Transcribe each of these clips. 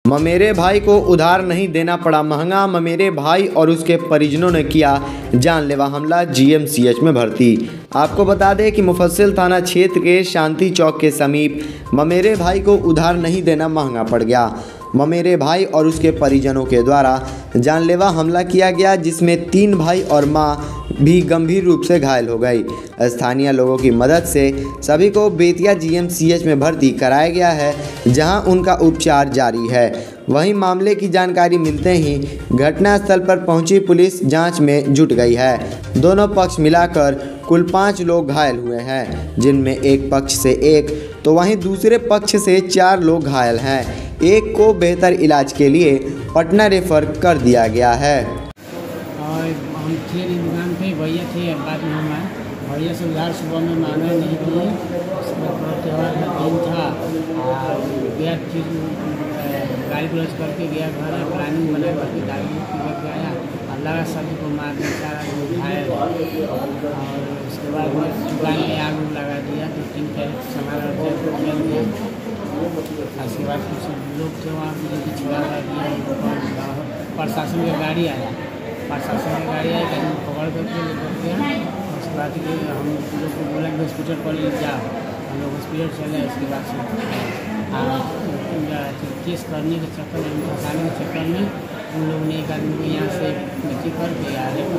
ममेरे भाई को उधार नहीं देना पड़ा महंगा। ममेरे भाई और उसके परिजनों ने किया जानलेवा हमला, जीएमसीएच में भर्ती। आपको बता दें कि मुफस्सिल थाना क्षेत्र के शांति चौक के समीप ममेरे भाई को उधार नहीं देना महंगा पड़ गया। ममेरे भाई और उसके परिजनों के द्वारा जानलेवा हमला किया गया, जिसमें 3 भाई और मां भी गंभीर रूप से घायल हो गई। स्थानीय लोगों की मदद से सभी को बेतिया जीएमसीएच में भर्ती कराया गया है, जहां उनका उपचार जारी है। वहीं मामले की जानकारी मिलते ही घटनास्थल पर पहुंची पुलिस जांच में जुट गई है। दोनों पक्ष मिलाकर कुल 5 लोग घायल हुए हैं, जिनमें एक पक्ष से 1 तो वहीं दूसरे पक्ष से 4 लोग घायल हैं। एक को बेहतर इलाज के लिए पटना रेफर कर दिया गया है। हम थे दुकान पे, भैया थे, बाद में हम आए। भैया से उधार सुबह में मांगा नहीं किए। उसके बाद त्यौहार का दिन था, गया फिर गाड़ी क्लोज करके गया घर, प्लानिंग बना करके गाड़ी पकड़ के आया और लगा सभी को मारने, 4 आदमी उठाए और उसके बाद में दुकान में आग लगा दिया। 2-3 कैरेट सामान जल दिया। उसके बाद कुछ लोग थे वहाँ मुझे छिड़ा दिया। प्रशासन की गाड़ी आया, प्रशासन की गाड़ी आई, गाड़ी पकड़ करके लेकर गया। उसके बाद हम लोग को बोला कि हॉस्पिटल पर ले जाओ। हम लोग हॉस्पिटल चले। उसके बाद से केस करने के चक्कर में, फंसाने के चक्कर में उन लोगों ने एक आदमी को यहाँ से नीचे करके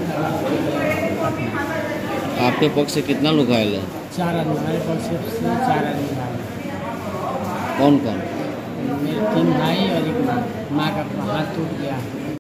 आपके पक्ष से कितना लोग घायल है? 4 आदमी, हमारे पक्ष से 4 आदमी घायल। कौन कौन? मेरे 3 भाई और एक माँ। माँ का हाथ टूट गया।